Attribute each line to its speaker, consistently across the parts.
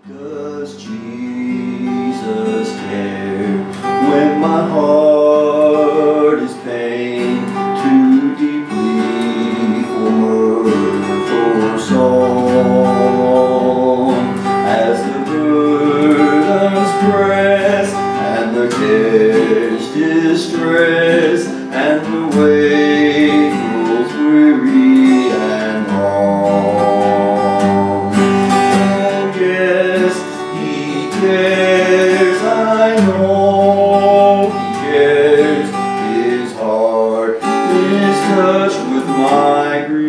Speaker 1: Does Jesus care when my heart is pained too deeply for mirthful song? As the burdens press and the cares distress and the weight grows weary and long. Oh yes, He cares, I know He cares. His heart is touched with my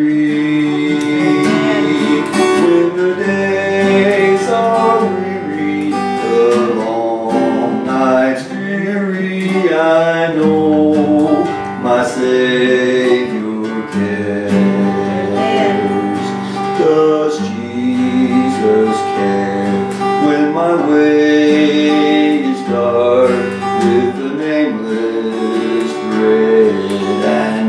Speaker 1: grief. When the days are weary, the long nights dreary, I know my Savior cares. Does Jesus care when my way is dark with the nameless dread and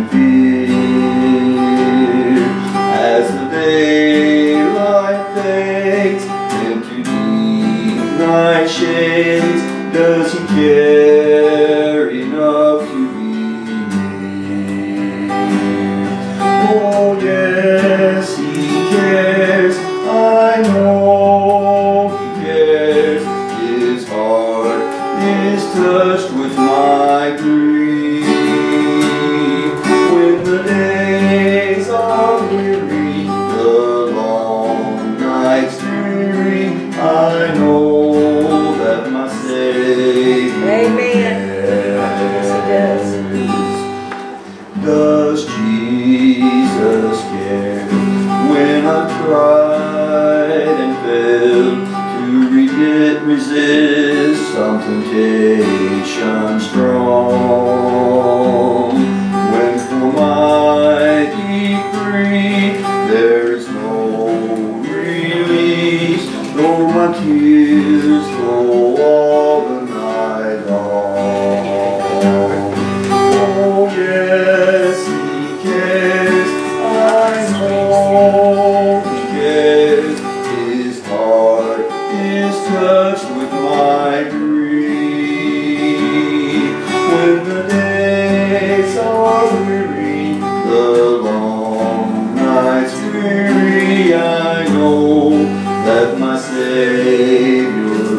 Speaker 1: fear? As the daylight fades into deep night shades, does He care enough to be near? Oh yes, He cares, I know He cares. His heart is touched with my grief. When the days are weary, the long nights dreary, I know that my Savior
Speaker 2: Amen.
Speaker 1: cares. Does Jesus care when I've tried and failed to resist some temptation strong? When for my deep grief there is no release, though my tears flow all the night long. Oh yes, He cares, I know He cares. His heart is touched with my grief. When the days are weary, the long nights dreary, I know that my Savior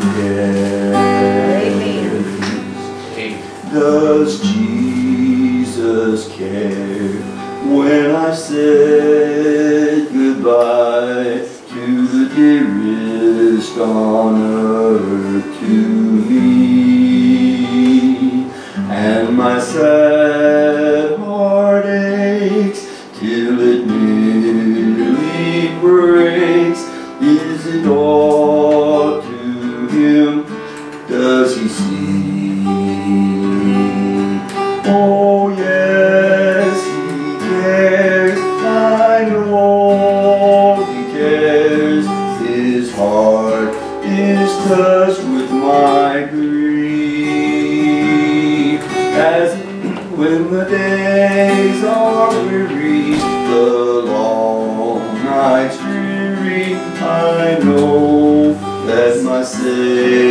Speaker 1: cares. Does Jesus care when I've said goodbye to the dearest on earth to me, and my sad heart aches till it nearly breaks? Is it all to Him? Does He see? Oh yes, He cares, I know He cares. His heart is touched with my grief. As when the days are weary, the long nights dreary, I know that my Savior